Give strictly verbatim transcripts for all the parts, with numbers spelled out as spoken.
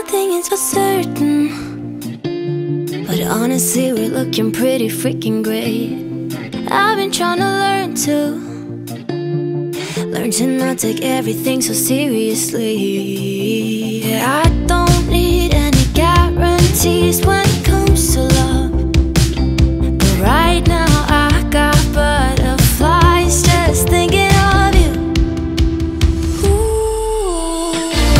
nothing is for certain, but honestly we're looking pretty freaking great. I've been trying to learn to Learn to not take everything so seriously. I don't need any guarantees when it comes to love, but right now I got butterflies just thinking of you. Ooh.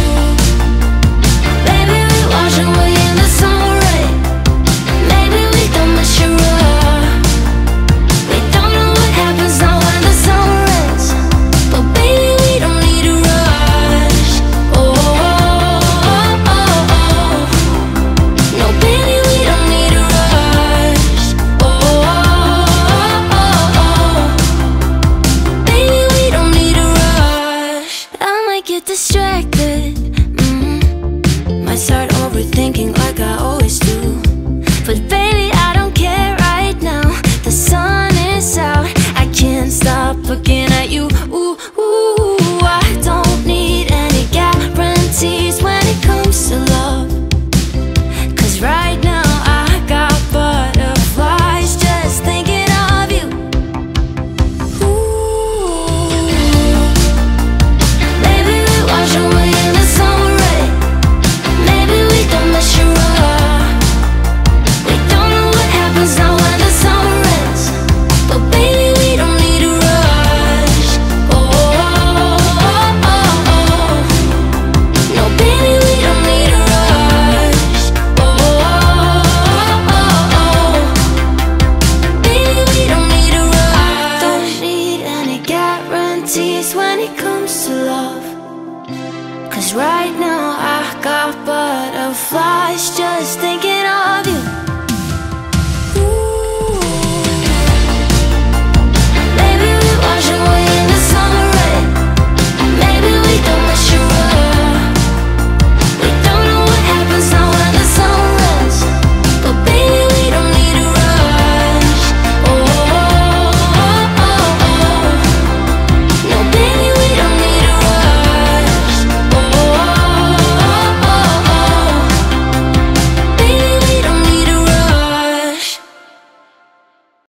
Baby, we wash away in the sun rays. Maybe we don't measure up. We don't know what happens now when the sun rays, but baby, we don't need to rush. Oh, oh, oh, oh, oh. No, baby, we don't need to rush. Oh, oh, oh, oh. Baby, we don't need to rush. I might get distracted, mm-hmm. Might start overthinking like I always do, but baby, I don't care right now. The sun is out, I can't stop looking at you. Ooh, ooh, I don't need any guarantees when it comes to love, 'cause right now I got butterflies just thinking of you. Ooh. Baby, we wash away in the sun rays. Maybe we don't measure up. We don't know what happens now when the sun rays, but baby, we don't need to rush. Oh, oh, oh, oh, oh. No, baby, we don't need to rush. Oh, oh, oh, oh. Baby, we don't need to rush. Don't need any guarantees when it comes to love, 'cause right now I got butterflies just thinking